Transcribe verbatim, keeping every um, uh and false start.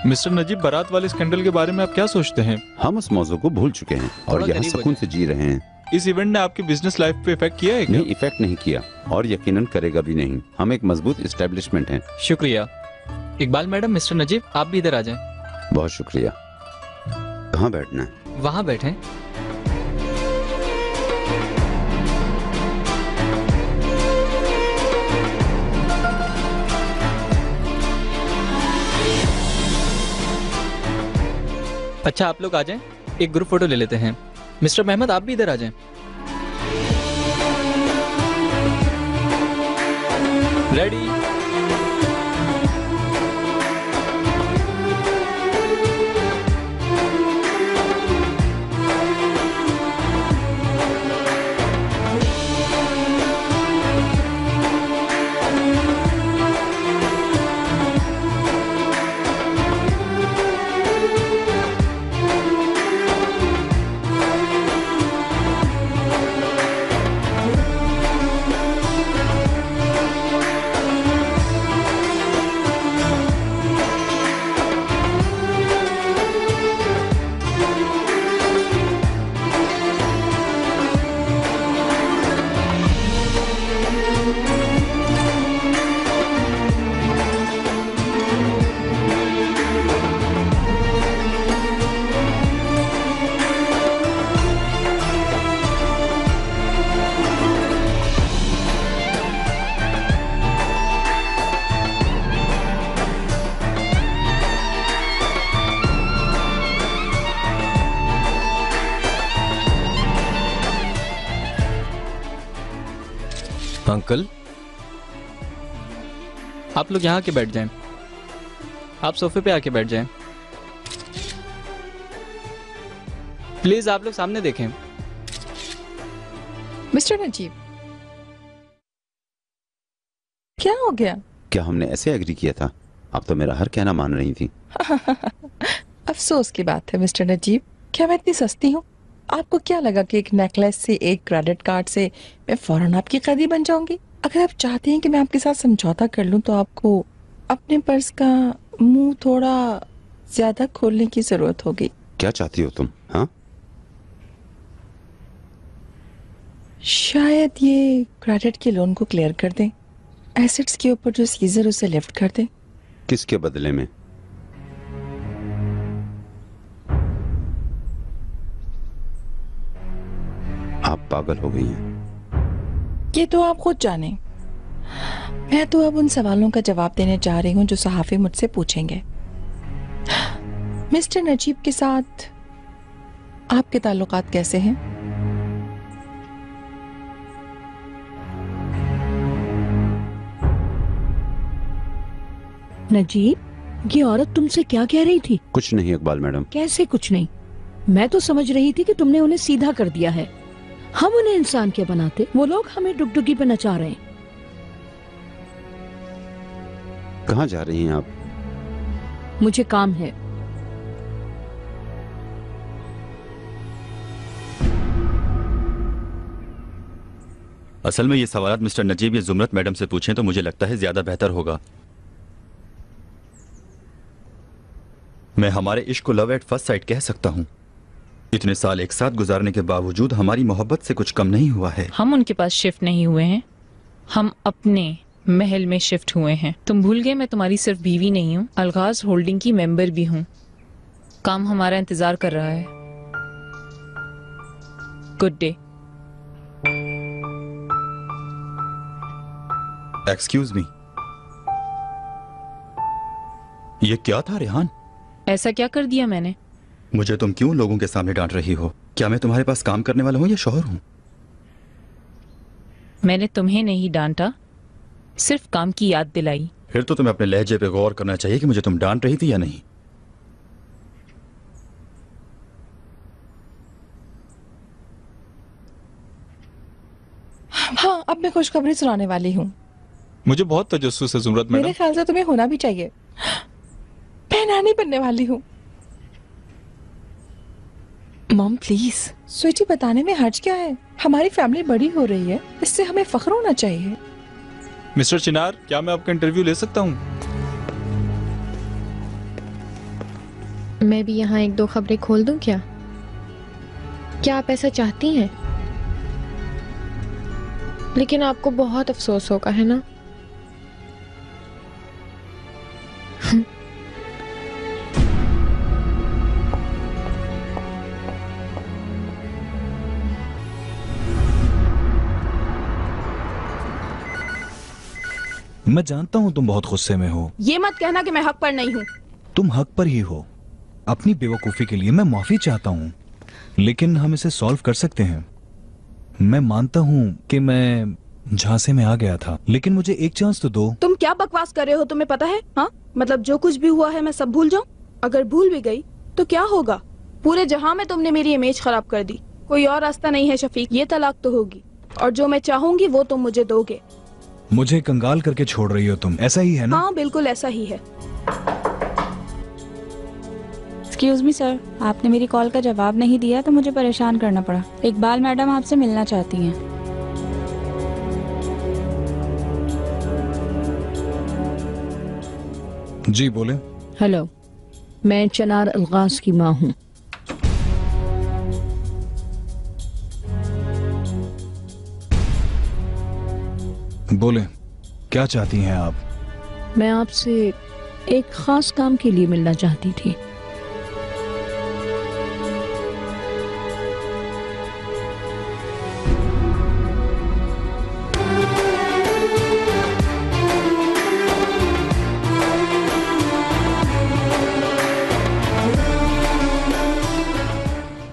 Mister Najeeb, बारात वाले scandal के बारे में आप क्या सोचते हैं? हम उस मौजू को भूल चुके हैं और यहाँ सुकून से जी रहे हैं। इस इवेंट ने आपकी बिजनेस लाइफ पे इफेक्ट किया है क्या? नहीं, इफेक्ट नहीं किया और यकीनन करेगा भी नहीं। हम एक मजबूत एस्टेब्लिशमेंट हैं। शुक्रिया। इकबाल मैडम, मिस्टर नजीब आप भी इधर आ जाएं। बहुत शुक्रिया। कहाँ बैठना है? वहाँ बैठें। अच्छा, आप लोग आ जाएं, एक ग्रुप फोटो ले लेते हैं। मिस्टर मेहमद आप भी इधर आ जाएं। रेडी? अंकल, आप लोग यहाँ आके बैठ जाएं। आप सोफे पे आके बैठ जाएं। प्लीज आप लोग सामने देखें। मिस्टर नजीब, क्या हो गया? क्या हमने ऐसे एग्री किया था? आप तो मेरा हर कहना मान रही थी। अफसोस की बात है मिस्टर नजीब, क्या मैं इतनी सस्ती हूँ? आपको क्या लगा कि एक नेकलेस से, एक क्रेडिट कार्ड से मैं फौरन आपकी कैदी बन जाऊंगी? अगर आप चाहते हैं कि मैं आपके साथ समझौता कर लूं तो आपको अपने पर्स का मुंह थोड़ा ज्यादा खोलने की जरूरत होगी। क्या चाहती हो तुम? हाँ, शायद ये क्रेडिट के लोन को क्लियर कर दें, एसेट्स के ऊपर जो सीजर उसे लिफ्ट कर दें। किसके बदले में? आप पागल हो गई हैं। ये तो आप खुद जाने। मैं तो अब उन सवालों का जवाब देने जा रही हूं जो सहाफी मुझसे पूछेंगे। मिस्टर नजीब के साथ आपके ताल्लुकात कैसे हैं? नजीब, ये औरत तुमसे क्या कह रही थी? कुछ नहीं इकबाल मैडम। कैसे कुछ नहीं? मैं तो समझ रही थी कि तुमने उन्हें सीधा कर दिया है। हम उन्हें इंसान के बनाते, वो लोग हमें डुगडुगी पे नचा रहे हैं। कहाँ जा रही हैं आप? मुझे काम है। असल में ये सवालात मिस्टर नजीब या जुमरत मैडम से पूछें तो मुझे लगता है ज्यादा बेहतर होगा। मैं हमारे इश्क को लव एट फर्स्ट साइट कह सकता हूँ। इतने साल एक साथ गुजारने के बावजूद हमारी मोहब्बत से कुछ कम नहीं हुआ है। हम उनके पास शिफ्ट नहीं हुए हैं, हम अपने महल में शिफ्ट हुए हैं। तुम भूल गए मैं तुम्हारी सिर्फ बीवी नहीं हूँ, अलगाज होल्डिंग की मेंबर भी हूँ। काम हमारा इंतजार कर रहा है। Good day. एक्सक्यूज मी, ये क्या था रेहान? ऐसा क्या कर दिया मैंने? मुझे तुम क्यों लोगों के सामने डांट रही हो? क्या मैं तुम्हारे पास काम करने वाला हूँ या शौहर हूँ? मैंने तुम्हें नहीं डांटा, सिर्फ काम की याद दिलाई। फिर तो तुम्हें अपने लहजे पे गौर करना चाहिए कि मुझे तुम डांट रही थी या नहीं। हाँ, अब मैं खुशखबरी सुनाने वाली हूँ। मुझे बहुत तजस्सुस है जुमरत मैडम। मेरे ख्याल से तुम्हें होना भी चाहिए। मैं नानी बनने वाली हूँ। Mom please. स्वीटी, बताने में हर्ज क्या है? हमारी फैमिली बड़ी हो रही है, इससे हमें फख्र होना चाहिए। मिस्टर चिनार, क्या मैं आपका इंटरव्यू ले सकता हूँ? मैं भी यहाँ एक दो खबरें खोल दूं क्या? क्या आप ऐसा चाहती हैं? लेकिन आपको बहुत अफसोस होगा, है ना? मैं जानता हूं तुम बहुत गुस्से में हो। ये मत कहना कि मैं हक पर नहीं हूँ। तुम हक पर ही हो। अपनी बेवकूफी के लिए मैं माफी चाहता हूं, लेकिन हम इसे सॉल्व कर सकते हैं। मैं मानता हूं कि मैं झांसे में आ गया था, लेकिन मुझे एक चांस तो दो। तुम क्या बकवास कर रहे हो, तुम्हें पता है? हाँ, मतलब जो कुछ भी हुआ है मैं सब भूल जाऊं? अगर भूल भी गई तो क्या होगा? पूरे जहां में तुमने मेरी इमेज खराब कर दी। कोई और रास्ता नहीं है शफीक, ये तलाक तो होगी, और जो मैं चाहूंगी वो तुम मुझे दोगे। मुझे कंगाल करके छोड़ रही हो तुम, ऐसा ही है ना? हाँ बिल्कुल ऐसा ही है। एक्सक्यूज मी सर, आपने मेरी कॉल का जवाब नहीं दिया तो मुझे परेशान करना पड़ा। इकबाल मैडम आपसे मिलना चाहती हैं। जी बोले। हेलो, मैं चनार अलगाज की माँ हूँ। बोले, क्या चाहती हैं आप? मैं आपसे एक खास काम के लिए मिलना चाहती थी।